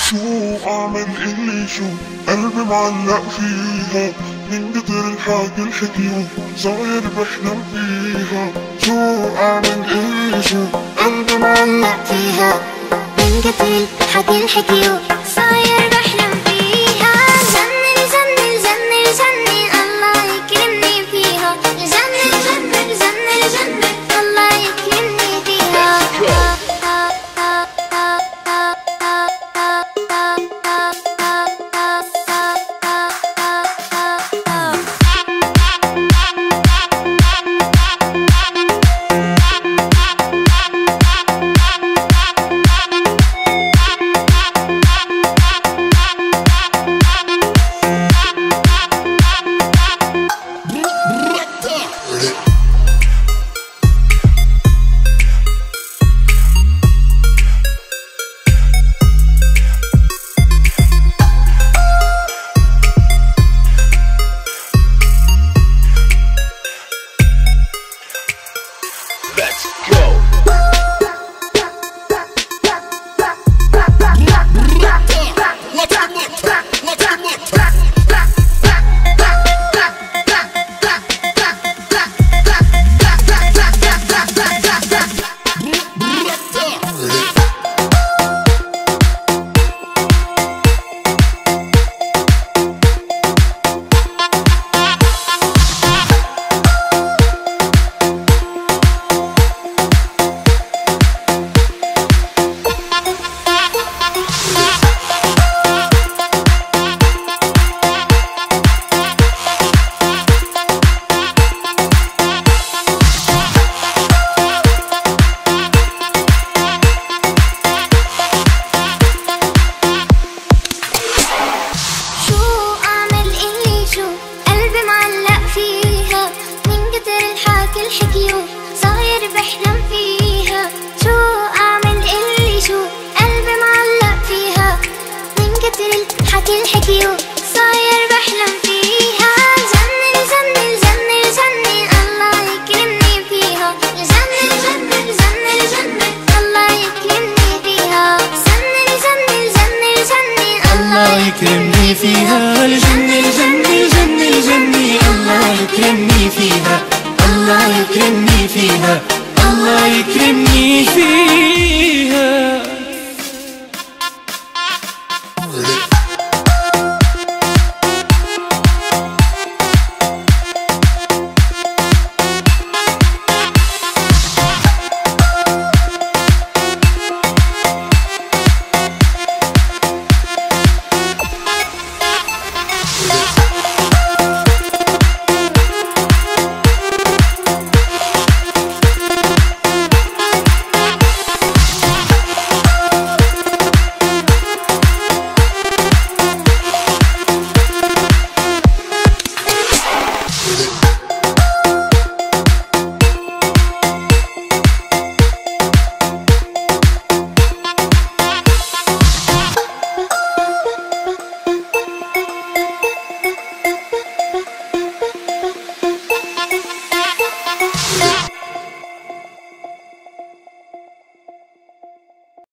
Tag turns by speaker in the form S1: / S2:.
S1: شو اعمل اللي شو قلبي معلق فيها من كتر الحكي الحكيو صاير بحلم فيها. شو اعمل اللي شو قلبي معلق فيها
S2: من كتر الحكي الحكيو صاير بحلم فيها. الجنة الجنة الجنة الجنة الله يكرمني فيها. الجنة الجنة الجنة الجنة الله يكرمني فيها.
S3: Let's go. الحكيو صاير بحلم فيها. شو اعمل اللي شو قلبي معلق فيها من كتر الحكي الحكيو صاير بحلم فيها. الجنة الجنة الجنة الجنة الله يكرمني فيها. الجنة الجنة الجنة الجنة الله يكرمني فيها. الجنة الجنة الجنة الجنة الله يكرمني فيها.
S4: الجنة الجنة الجنة الجنة الله يكرمني فيها. الله يكرمني فيها. الله يكرمني فيها.
S3: With it.